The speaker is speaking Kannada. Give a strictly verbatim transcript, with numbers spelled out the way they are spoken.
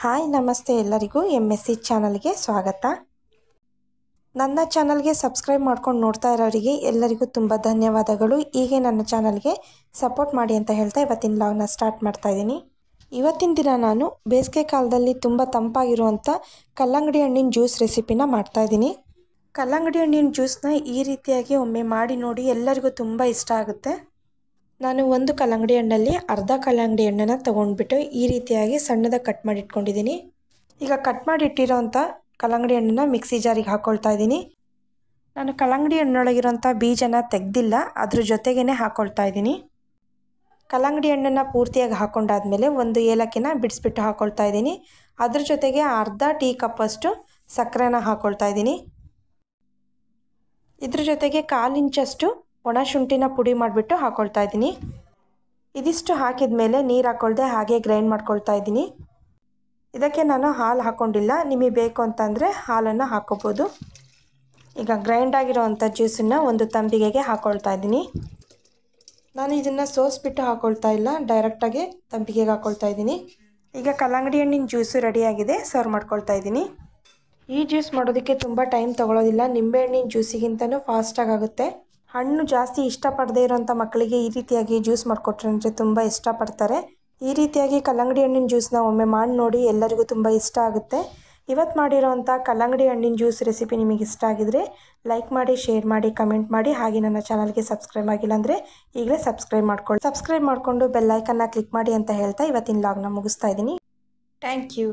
ಹಾಯ್ ನಮಸ್ತೆ ಎಲ್ಲರಿಗೂ ಎಮ್ ಎಸ್ ಸಿ ಚಾನಲ್ಗೆ ಸ್ವಾಗತ. ನನ್ನ ಚಾನಲ್ಗೆ ಸಬ್ಸ್ಕ್ರೈಬ್ ಮಾಡ್ಕೊಂಡು ನೋಡ್ತಾ ಇರೋರಿಗೆ ಎಲ್ಲರಿಗೂ ತುಂಬ ಧನ್ಯವಾದಗಳು. ಹೀಗೆ ನನ್ನ ಚಾನಲ್ಗೆ ಸಪೋರ್ಟ್ ಮಾಡಿ ಅಂತ ಹೇಳ್ತಾ ಇವತ್ತಿನ ಲಾಗ್ನ ಸ್ಟಾರ್ಟ್ ಮಾಡ್ತಾ ಇದ್ದೀನಿ. ಇವತ್ತಿನ ದಿನ ನಾನು ಬೇಸಿಗೆ ಕಾಲದಲ್ಲಿ ತುಂಬ ತಂಪಾಗಿರುವಂಥ ಕಲ್ಲಂಗಡಿ ಹಣ್ಣಿನ ಜ್ಯೂಸ್ ರೆಸಿಪಿನ ಮಾಡ್ತಾಯಿದ್ದೀನಿ. ಕಲ್ಲಂಗಡಿ ಹಣ್ಣಿನ ಜ್ಯೂಸನ್ನ ಈ ರೀತಿಯಾಗಿ ಒಮ್ಮೆ ಮಾಡಿ ನೋಡಿ, ಎಲ್ಲರಿಗೂ ತುಂಬ ಇಷ್ಟ ಆಗುತ್ತೆ. ನಾನು ಒಂದು ಕಲ್ಲಂಗಡಿ ಹಣ್ಣಲ್ಲಿ ಅರ್ಧ ಕಲ್ಲಂಗಡಿ ಹಣ್ಣನ್ನು ತೊಗೊಂಡ್ಬಿಟ್ಟು ಈ ರೀತಿಯಾಗಿ ಸಣ್ಣದಾಗಿ ಕಟ್ ಮಾಡಿ ಇಟ್ಕೊಂಡಿದ್ದೀನಿ. ಈಗ ಕಟ್ ಮಾಡಿ ಇಟ್ಟಿರೋಂಥ ಕಲ್ಲಂಗಡಿ ಹಣ್ಣನ್ನು ಮಿಕ್ಸಿ ಜಾರಿಗೆ ಹಾಕ್ಕೊಳ್ತಾ ಇದ್ದೀನಿ. ನಾನು ಕಲ್ಲಂಗಡಿ ಹಣ್ಣೊಳಗಿರೋಂಥ ಬೀಜನ ತೆಗೆದಿಲ್ಲ, ಅದ್ರ ಜೊತೆಗೇ ಹಾಕ್ಕೊಳ್ತಾ ಇದ್ದೀನಿ. ಕಲ್ಲಂಗಡಿ ಹಣ್ಣನ್ನು ಪೂರ್ತಿಯಾಗಿ ಹಾಕ್ಕೊಂಡಾದ್ಮೇಲೆ ಒಂದು ಏಲಕ್ಕಿನ ಬಿಡಿಸ್ಬಿಟ್ಟು ಹಾಕ್ಕೊಳ್ತಾ ಇದ್ದೀನಿ. ಅದ್ರ ಜೊತೆಗೆ ಅರ್ಧ ಟೀ ಕಪ್ಪಷ್ಟು ಸಕ್ಕರೆನ ಹಾಕ್ಕೊಳ್ತಾ ಇದ್ದೀನಿ. ಇದ್ರ ಜೊತೆಗೆ ಕಾಲು ಇಂಚಷ್ಟು ಒಣ ಶುಂಠಿನ ಪುಡಿ ಮಾಡಿಬಿಟ್ಟು ಹಾಕ್ಕೊಳ್ತಾ ಇದ್ದೀನಿ. ಇದಿಷ್ಟು ಹಾಕಿದ ಮೇಲೆ ನೀರು ಹಾಕ್ಕೊಳ್ದೆ ಹಾಗೆ ಗ್ರೈಂಡ್ ಮಾಡ್ಕೊಳ್ತಾ ಇದ್ದೀನಿ. ಇದಕ್ಕೆ ನಾನು ಹಾಲು ಹಾಕ್ಕೊಂಡಿಲ್ಲ, ನಿಮಗೆ ಬೇಕು ಅಂತಂದರೆ ಹಾಲನ್ನು ಹಾಕ್ಕೋಬೋದು. ಈಗ ಗ್ರೈಂಡ್ ಆಗಿರೋವಂಥ ಜ್ಯೂಸನ್ನು ಒಂದು ತಂಬಿಗೆಗೆ ಹಾಕ್ಕೊಳ್ತಾ ಇದ್ದೀನಿ. ನಾನು ಇದನ್ನು ಸೋಸಿಬಿಟ್ಟು ಹಾಕ್ಕೊಳ್ತಾ ಇಲ್ಲ, ಡೈರೆಕ್ಟಾಗಿ ತಂಬಿಗೆಗೆ ಹಾಕ್ಕೊಳ್ತಾ ಇದ್ದೀನಿ. ಈಗ ಕಲ್ಲಂಗಡಿ ಹಣ್ಣಿನ ಜ್ಯೂಸು ರೆಡಿಯಾಗಿದೆ, ಸರ್ವ್ ಮಾಡ್ಕೊಳ್ತಾ ಇದ್ದೀನಿ. ಈ ಜ್ಯೂಸ್ ಮಾಡೋದಕ್ಕೆ ತುಂಬ ಟೈಮ್ ತೊಗೊಳೋದಿಲ್ಲ, ನಿಂಬೆಹಣ್ಣಿನ ಜ್ಯೂಸಿಗಿಂತನೂ ಫಾಸ್ಟಾಗಿ ಆಗುತ್ತೆ. ಹಣ್ಣು ಜಾಸ್ತಿ ಇಷ್ಟಪಡದೇ ಇರೋಂಥ ಮಕ್ಕಳಿಗೆ ಈ ರೀತಿಯಾಗಿ ಜ್ಯೂಸ್ ಮಾಡಿಕೊಟ್ರೆ ಅಂದರೆ ತುಂಬ ಇಷ್ಟಪಡ್ತಾರೆ. ಈ ರೀತಿಯಾಗಿ ಕಲ್ಲಂಗಡಿ ಹಣ್ಣಿನ ಜ್ಯೂಸನ್ನ ಒಮ್ಮೆ ಮಾಡಿ ನೋಡಿ, ಎಲ್ಲರಿಗೂ ತುಂಬ ಇಷ್ಟ ಆಗುತ್ತೆ. ಇವತ್ತು ಮಾಡಿರೋವಂಥ ಕಲ್ಲಂಗಡಿ ಹಣ್ಣಿನ ಜ್ಯೂಸ್ ರೆಸಿಪಿ ನಿಮಗೆ ಇಷ್ಟ ಆಗಿದರೆ ಲೈಕ್ ಮಾಡಿ, ಶೇರ್ ಮಾಡಿ, ಕಮೆಂಟ್ ಮಾಡಿ. ಹಾಗೆ ನನ್ನ ಚಾನಲ್ಗೆ ಸಬ್ಸ್ಕ್ರೈಬ್ ಆಗಿಲ್ಲ ಅಂದರೆ ಈಗಲೇ ಸಬ್ಸ್ಕ್ರೈಬ್ ಮಾಡ್ಕೊಳ್ಳಿ. ಸಬ್ಸ್ಕ್ರೈಬ್ ಮಾಡಿಕೊಂಡು ಬೆಲ್ ಐಕನ್ನ ಕ್ಲಿಕ್ ಮಾಡಿ ಅಂತ ಹೇಳ್ತಾ ಇವತ್ತಿನ ಲಾಗ್ನ ಮುಗಿಸ್ತಾ ಇದ್ದೀನಿ. Thank you.